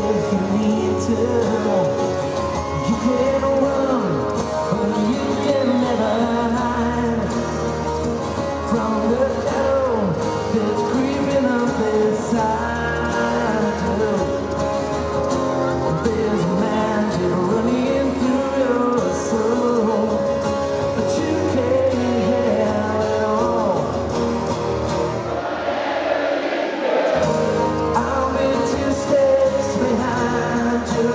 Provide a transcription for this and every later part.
if you need to. You can run, but you can never hide from the shadow that's creeping up beside you. There's magic running through your soul, but you can't have it all. I'll be 2 steps behind you,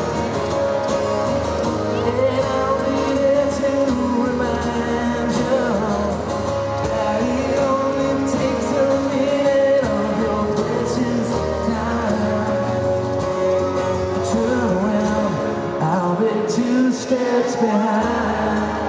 and I'll be there to remind you that it only takes a minute of your precious time. Turn around, I'll be 2 steps behind.